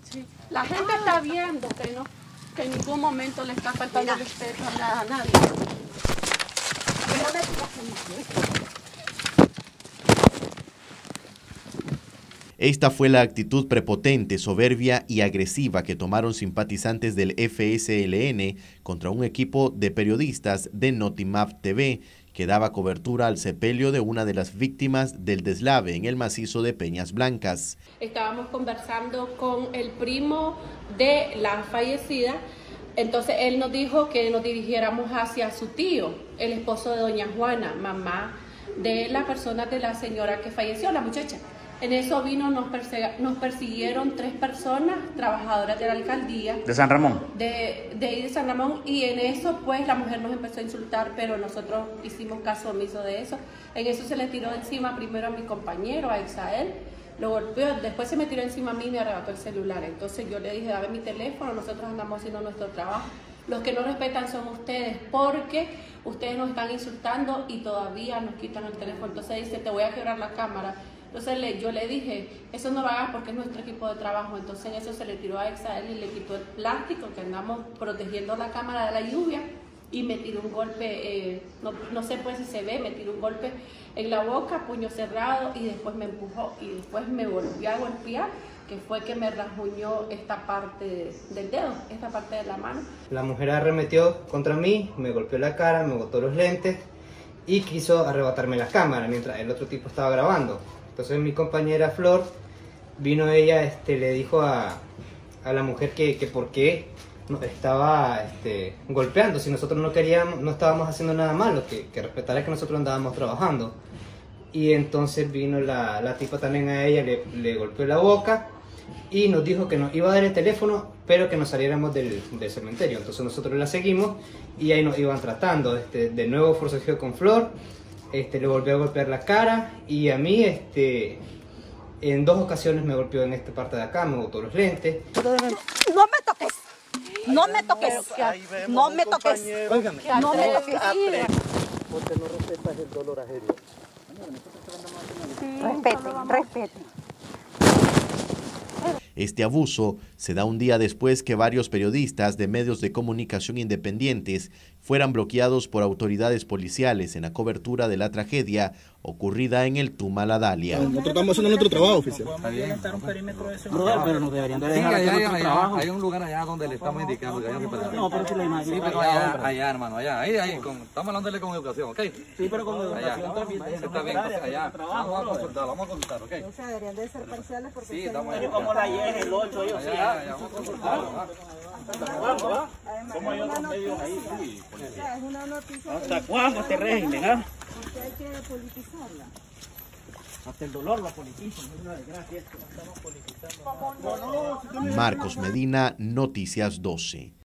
Sí. La gente está viendo que en ningún momento le está faltando respeto a nadie. Esta fue la actitud prepotente, soberbia y agresiva que tomaron simpatizantes del FSLN contra un equipo de periodistas de Notimap TV que daba cobertura al sepelio de una de las víctimas del deslave en el macizo de Peñas Blancas. Estábamos conversando con el primo de la fallecida, entonces él nos dijo que nos dirigiéramos hacia su tío, el esposo de doña Juana, mamá de la persona de la señora que falleció, la muchacha. En eso nos persiguieron 3 personas, trabajadoras de la alcaldía. ¿De San Ramón? De San Ramón, y en eso pues la mujer nos empezó a insultar, pero nosotros hicimos caso omiso de eso. En eso se le tiró encima primero a mi compañero, a Exael, lo golpeó, después se me tiró encima a mí y me arrebató el celular. Entonces yo le dije, dame mi teléfono, nosotros andamos haciendo nuestro trabajo. Los que no respetan son ustedes, porque ustedes nos están insultando y todavía nos quitan el teléfono. Entonces dice, te voy a quebrar la cámara. Entonces yo le dije, eso no lo hagas porque es nuestro equipo de trabajo. Entonces en eso se le tiró a Exael y le quitó el plástico que andamos protegiendo la cámara de la lluvia y me tiró un golpe, no sé pues si se ve, me tiró un golpe en la boca, puño cerrado, y después me empujó y después me volvió a golpear, que fue que me rasguñó esta parte del dedo, esta parte de la mano. La mujer arremetió contra mí, me golpeó la cara, me botó los lentes y quiso arrebatarme la cámara mientras el otro tipo estaba grabando. Entonces mi compañera Flor vino, ella le dijo a la mujer que por qué nos estaba golpeando, si nosotros no estábamos haciendo nada malo, que respetara que nosotros andábamos trabajando. Y entonces vino la tipa también a ella, le golpeó la boca y nos dijo que nos iba a dar el teléfono, pero que nos saliéramos del cementerio. Entonces nosotros la seguimos y ahí nos iban tratando. De nuevo forcejeó con Flor. Le volvió a golpear la cara y a mí en 2 ocasiones me golpeó en esta parte de acá, me botó los lentes. No me toques, no me toques, no me toques, no me toques. Porque no respetas el dolor ajeno. Respete. Este abuso se da un día después que varios periodistas de medios de comunicación independientes fueran bloqueados por autoridades policiales en la cobertura de la tragedia ocurrida en el Tumaladalia. Nosotros estamos haciendo nuestro trabajo, oficial. Pero nos deberían de dejar hacer nuestro trabajo. Hay un lugar allá donde le estamos indicando que hay que parar. No, pero si la imagen. Sí, pero allá, hermano, allá. Ahí, estamos hablándole con educación, ¿ok? Sí, pero con educación también. Está bien, entonces allá. Vamos a consultar, ¿ok? O sea, deberían de ser parciales porque... Sí, estamos allá. Como la IES, el 8, ellos sí. Vamos a consultar. ¿Cómo hay otros medios ahí? O sea, es una noticia... ¿Hasta cuándo este régimen, ah? Porque hay que politizarla. Hasta el dolor lo politizan, es una desgracia esto. Estamos politizando. Marcos Medina, Noticias 12.